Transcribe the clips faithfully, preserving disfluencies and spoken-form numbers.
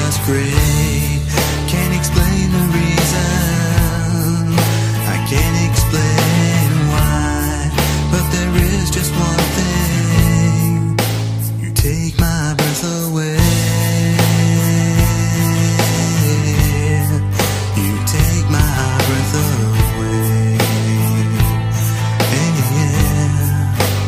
was great. Can't explain the reason, I can't explain why, but there is just one thing: you take my breath away. You take my breath away. Yeah.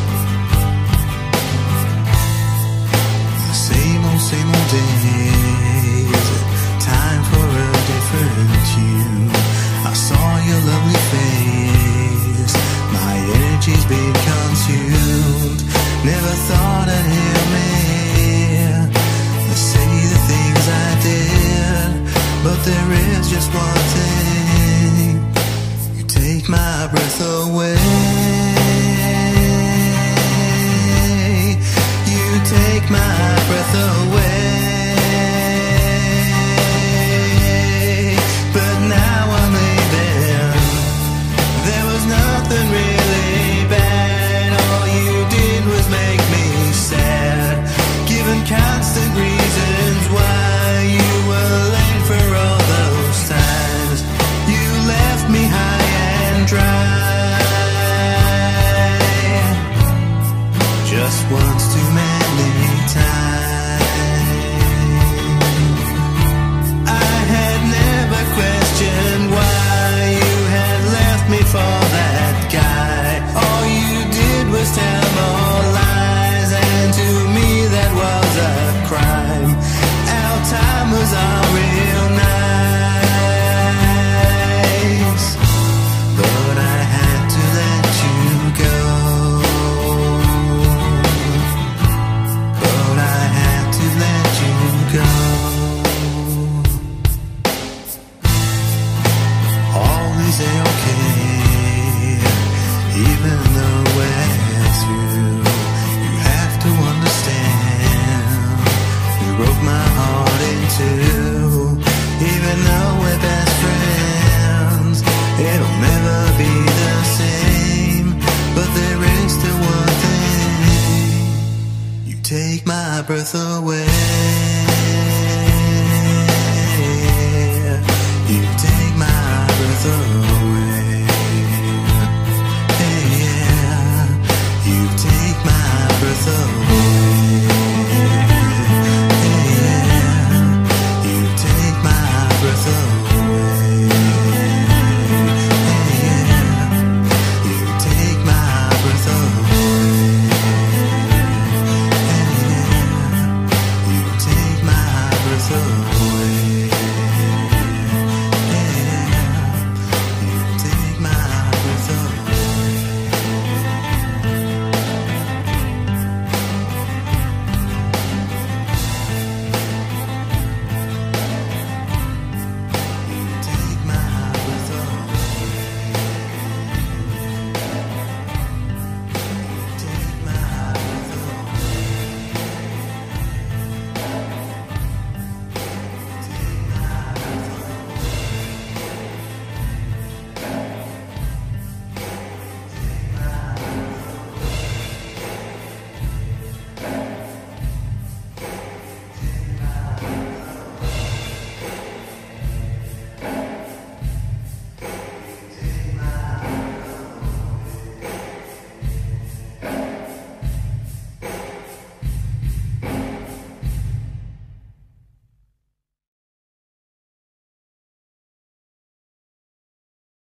The same old, same old days, time for a different tune. I saw your lovely face, my energy's been consumed. Never thought I'd hear me say the things I did, but there is just one thing: you take my breath away. You take my breath away. But now I'm leaving. There was nothing really bad. All you did was make me sad, given constant reasons why you were late for all those times. You left me high and dry, just once too many times. I had never questioned why you had left me for that guy. All you did was tell more lies, and to me that was a crime. Our time was all real nice, but I had to let you go. But I had to let you go. All is okay, even though we're through. You have to understand, you broke my heart in two. Even though we're best friends, it'll never be the same. But there is still one thing: you take my breath away.